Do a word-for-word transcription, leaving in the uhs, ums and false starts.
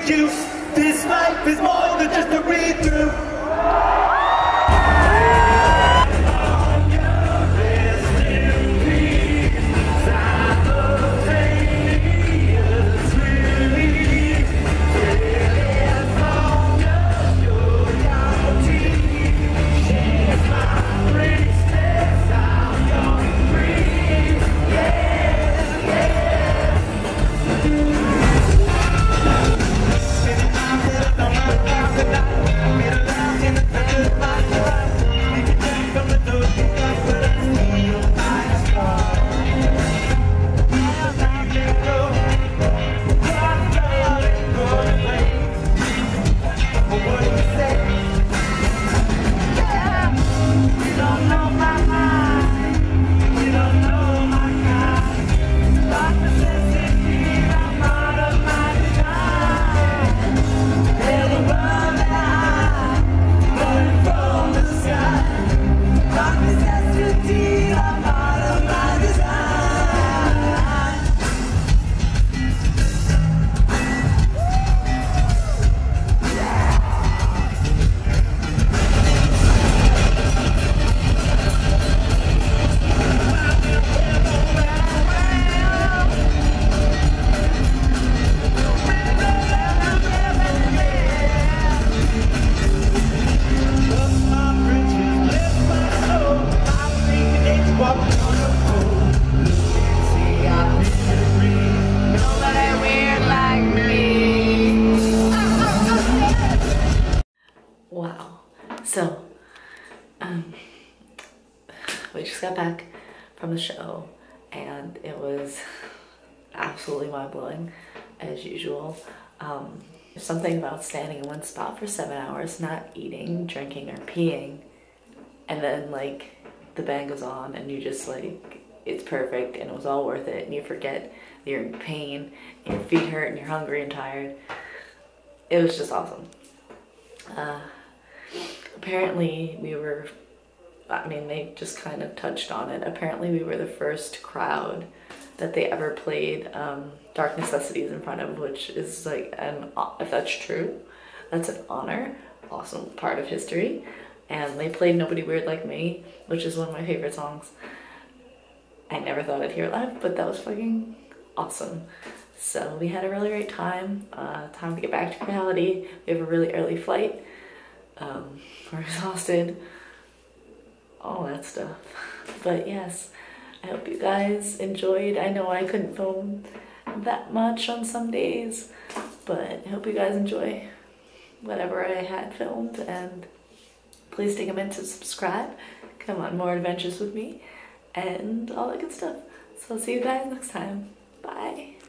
juice. This life is more than just a read-through. Wow. So, um, we just got back from the show and it was absolutely mind-blowing as usual. Um, there's something about standing in one spot for seven hours, not eating, drinking, or peeing, and then like the band goes on and you just like, it's perfect and it was all worth it and you forget that you're in pain and your feet hurt and you're hungry and tired. It was just awesome. Uh, apparently we were, I mean, they just kind of touched on it. Apparently we were the first crowd that they ever played um, Dark Necessities in front of, which is like, an, if that's true, that's an honor, awesome part of history. And they played Nobody Weird Like Me, which is one of my favorite songs. I never thought I'd hear it live, but that was fucking awesome. So we had a really great time. Uh, time to get back to reality. We have a really early flight. Um, we're exhausted. All that stuff. But yes, I hope you guys enjoyed. I know I couldn't film that much on some days, but I hope you guys enjoy whatever I had filmed, and please take a minute to subscribe. Come on more adventures with me and all that good stuff. So I'll see you guys next time. Bye.